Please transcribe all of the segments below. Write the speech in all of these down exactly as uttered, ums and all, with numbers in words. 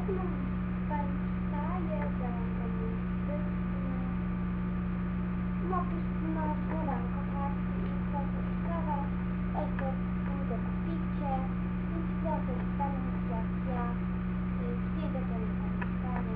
No, pan wstaje, zaraz pan jest pyszny. No, pyszno, śniadanko, tak, i proszę i kawa, jeszcze pójdę po picie, więc proszę i stanie jak ja, przyjdę do mnie pan stanie.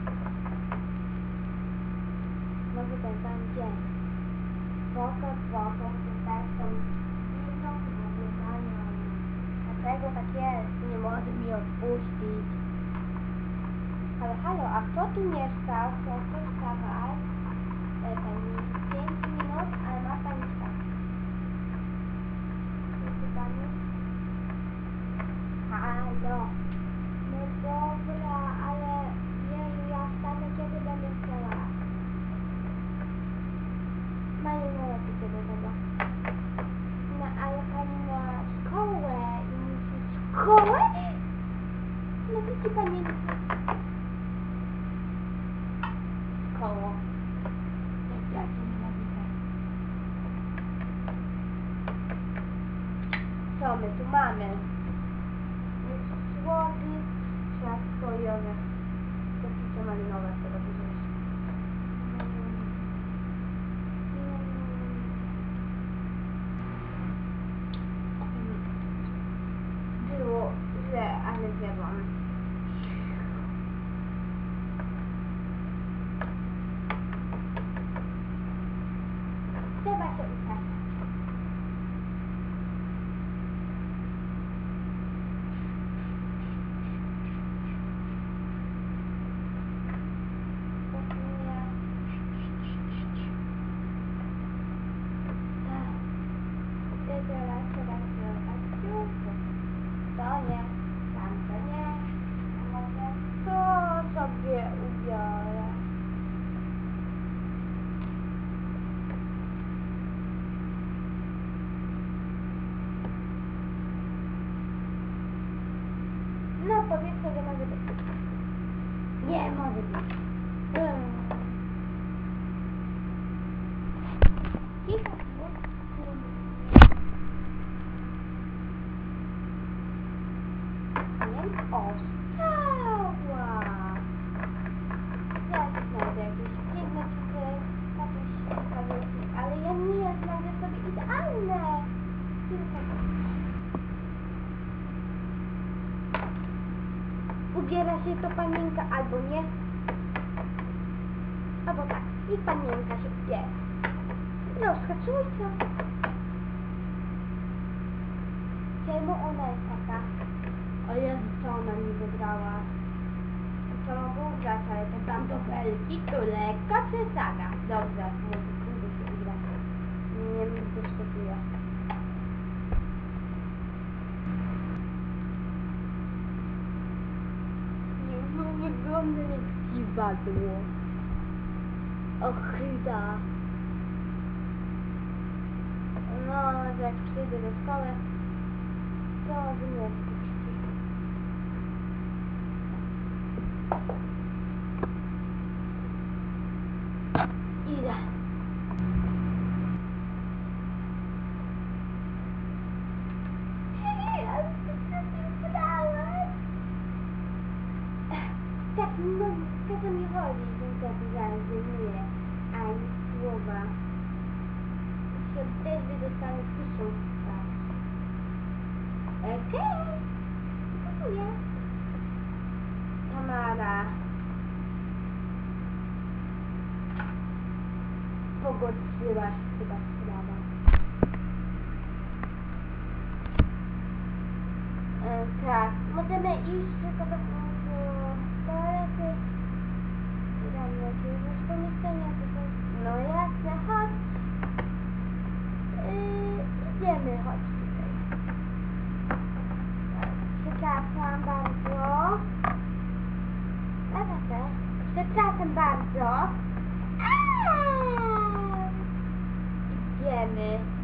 Znowu ten sam dzień. Spoko, spoko, tutaj są zimno, w ogóle panią. Dlatego tak jest, nie może mi odpuścić. Ale halo, a kto tu mieszka? Chcę coś wstawać? E, pani pięć minut, ale ma pani wstać. Jest pani? Halo. No dobra, ale jeju, ja wstanę, kiedy będę chciała. Mają należy do tego. No ale pani ma szkołę i musi szkołę? No widzi pani szkoło. Ja się nienawidzę. Co my tu mamy? Słodki, ciastojowe. To picie malinowe, z tego tu jest. Było źle, ale zjadłam. Trzeba się uczyć. Teraz trzeba zrobić ciuchy. To nie, tamto nie. A może to sobie ubiorę. No powiedzmy, że może być. Nie może być. Hmm. O, stała! Ja się znajdę jakieś piękne ciuchy, jakieś spaghetti, ale ja nie znajdę sobie idealne! Ubiera się to panienka albo nie. Albo tak, i panienka się ubiera. Troszkę czujcie. Czemu ona jest taka? O Jezu, co ona mi wybrała? To mogą grać, ale te pantoffelki to lekka przesada. Dobrze, może pójdę się ubrać. Nie wiem, dyskutuję. Nie, no wygląda jak dziwadło. Ochyda. No, jak przyjdę do szkoły, to wyniosę. Idę. Tak, no, o co mi chodzi, że to zaraz wyjmuję, ani słowa. Się też dostanę piszą. Okej, dziękuję. Tamara. Pogodziłaś chyba sprawa. E, tak, możemy iść tylko do toalety. Dam jakiegoś pomieszczenia, tutaj. No jasne, chodź. Yy, idziemy, chodź tutaj. Przepraszam bardzo. Przepraszam bardzo. Idziemy.